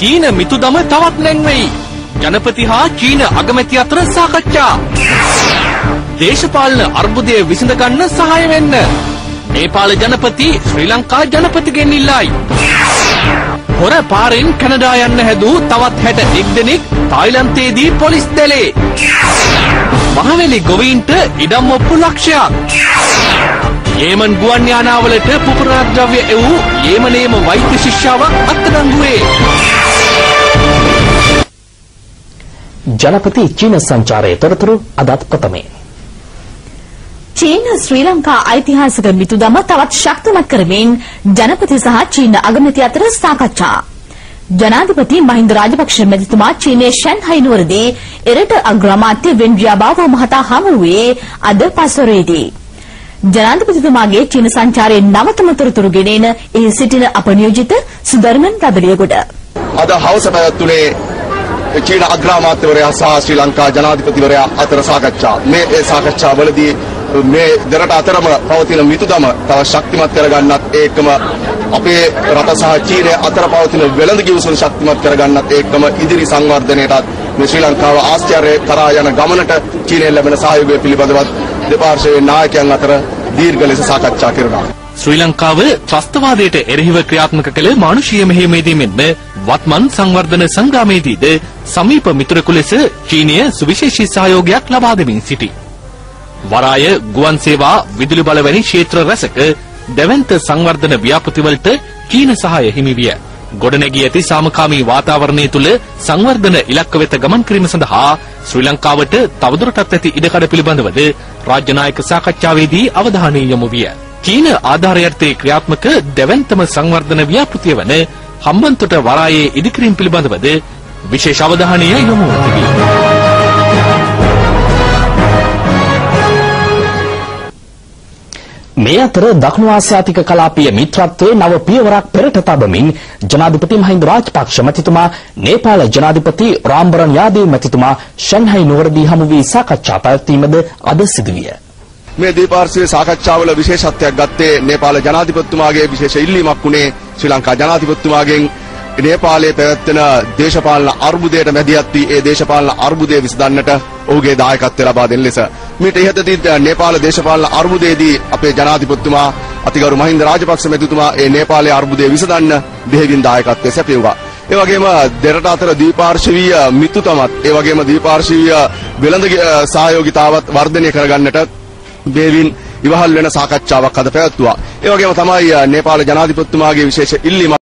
චීන මිතුදම තවත් නැංවෙයි. ජනපති හා චීන අගමැති අතර සාකච්ඡා. දේශපාලන අර්බුදය විසඳ ගන්න සහාය වෙන්න. නේපාල ජනපති ශ්‍රී ලංකා ජනපතිගෙන් ඉල්ලයි. හොර පාරෙන් කැනඩා යන්න හැදූ තවත් 61 දෙනෙක් තායිලන්තයේදී පොලිස් දැලේ. මහවැලි ගොවීන්ට ඉඩම් ඔප්පු ලක්ෂයක්. යේමන් ගුවන් යානාවලට පුපුරන ද්‍රව්‍ය එවූ යේමනේම වෛද්‍ය ශිෂ්‍යාවක් අත්අඩංගුවේ. ජනපති චීන සංචාරයේ තොරතුරු අදත් ප්‍රථමයෙන්. චීන ශ්‍රී ලංකා ඓතිහාසික මිතුදම තවත් ශක්තිමත් කරමින් ජනපති සහ චීන අගමැති අතර සාකච්ඡා. ජනාධිපති මහින්ද රාජපක්ෂ මැතිතුමා චීනයේ ෂැන්හයි නුවරදී එරට අග්‍රාමාත්‍ය වෙන් ජියාබාවෝ මහතා හමු වූයේ අද පස්වරේදී. ජනාධිපතිතුමාගේ චීන සංචාරයේ නවතම තොරතුරු ගෙනෙන එහි සිටින අප නියෝජිත සුදර්මන් රබලියගොඩ. අද හවස පැවැත්වුණේ චීන අග්‍රාමාත්‍යවරයා සහ ශ්‍රී ලංකා ජනාධිපතිවරයා අතර සාකච්ඡා. මේ සාකච්ඡාවලදී මේ දෙරට අතරම පවතින මිතුදම තව ශක්තිමත් කරගන්නත් ඒකම අපේ රට සහ චීනය අතර පවතින වෙළඳ කිවිසුම් ශක්තිමත් කරගන්නත් ඒකම ඉදිරි සංවර්ධනයටත් මේ ශ්‍රී ලංකාව ආශ්චර්ය කරා යන ගමනට චීනයෙන් ලැබෙන සහයෝගය පිළිබඳව දෙපාර්ශ්වයේ නායකයන් අතර දීර්ඝ ලෙස සාකච්ඡා කෙරුණා. ශ්‍රී ලංකාව ත්‍රස්තවාදයට එරෙහිව ක්‍රියාත්මක කළ මානුෂීය මෙහෙයුමේදී මෙන්ම වත්මන් සංවර්ධන සංග්‍රාමයේදීද සමීප මිතුරෙකු ලෙස චීනය සුවිශේෂී සහයෝගයක් ලබා දෙමින් සිටී. වරාය ගුවන් සේවා විදුලි බල වැනි ක්ෂේත්‍ර රැසක දැවැන්ත සංවර්ධන ව්‍යාපෘතිවලට චීන සහාය හිමි විය. ගොඩනැගී ඇති සාමකාමී වාතාවරණය තුළ සංවර්ධන ඉලක්ක වෙත ගමන් කිරීම සඳහා ශ්‍රී ලංකාවට තවදුරටත් ඇති ඉඩකඩ පිළිබඳවද රාජ්‍ය නායක සාකච්ඡාවේදී අවධානය යොමු විය. චීන ආධාරයර්ථයේ ක්‍රියාත්මක දැවැන්තම සංවර්ධන ව්‍යාපෘතිය වන හම්බන්තොට වරායේ ඉදිකිරීම පිළිබඳවද විශේෂ අවධානය යොමු වී තිබේ. මේ අතර දක්ෂිණ ආසියාතික කලාපීය මිත්‍රත්වයේ නව පියවරක් පෙරට තබමින් ජනාධිපති මහින්ද රාජපක්ෂ මැතිතුමා නේපාල ජනාධිපති රාම්බරන් යාදේව මැතිතුමා ෂැන්හයි නුවරදී හමු වී සාකච්ඡා පැවැත්වීමද අද සිදුවිය. මේ දීපාර්ශ්වයේ සාකච්ඡාවල විශේෂත්වයක් ගත්තේ නේපාල ජනාධිපතිතුමාගේ විශේෂ ඉල්ලීමක් වුණේ ශ්‍රී ලංකා ජනාධිපතිතුමාගෙන් නේපාලයේ පැවැත්වෙන දේශපාලන අර්බුදයට මැදිහත් වී ඒ දේශපාලන අර්බුදය විසඳන්නට ඔහුගේ දායකත්වය ලබා දෙන ලෙස. මීට ඉහතදී නේපාල දේශපාලන අර්බුදයේදී අපේ ජනාධිපතිතුමා අතිගරු මහින්ද රාජපක්ෂ මැතිතුමා ඒ නේපාලයේ අර්බුදය විසඳන්න දෙහිවින් දායකත්වය සැපයුවා. ඒ වගේම දෙරට අතර ද්විපාර්ශ්වීය මිතුකමත් ඒ වගේම ද්විපාර්ශ්වීය වෙළඳ සහයෝගිතාවත් වර්ධනය කරගන්නට දෙහිවින් ඉවහල් වෙන සාකච්ඡාවක් අද පැවැත්වුවා. ඒ වගේම තමයි නේපාල ජනාධිපතිතුමාගේ විශේෂ ඉල්ලීම